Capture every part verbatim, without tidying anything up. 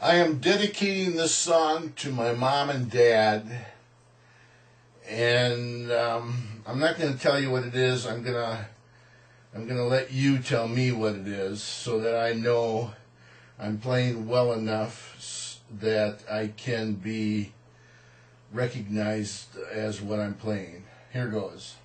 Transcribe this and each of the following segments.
I am dedicating this song to my mom and dad, and um, I'm not going to tell you what it is. I'm gonna I'm gonna let you tell me what it is, so that I know I'm playing well enough that I can be recognized as what I'm playing. Here goes.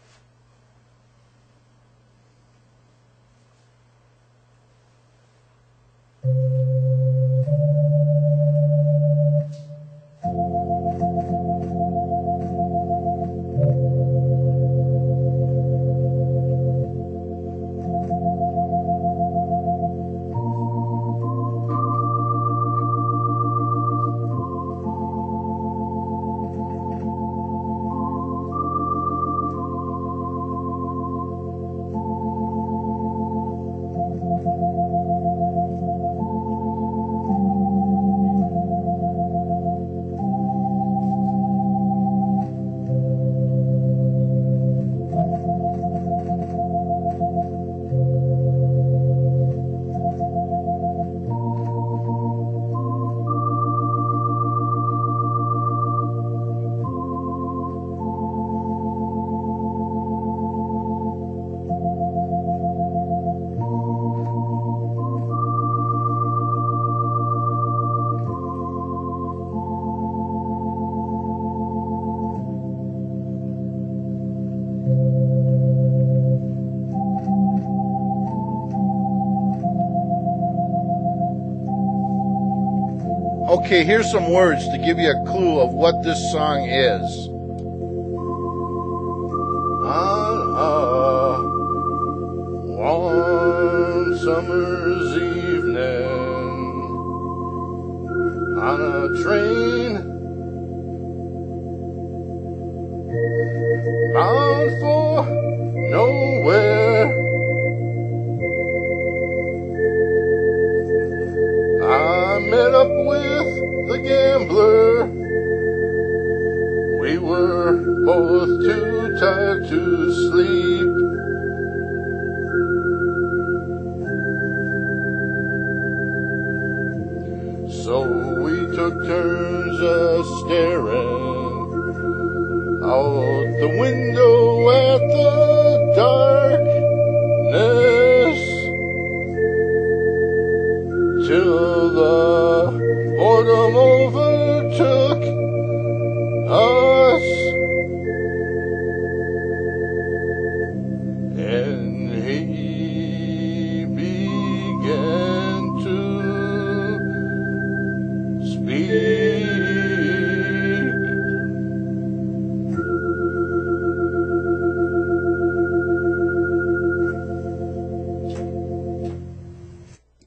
Okay, here's some words to give you a clue of what this song is. On a warm summer's evening, on a train bound for nowhere, I met up with the gambler. We were both too tired to sleep. So we took turns a staring out the window at the darkness, till the boredom overtook us.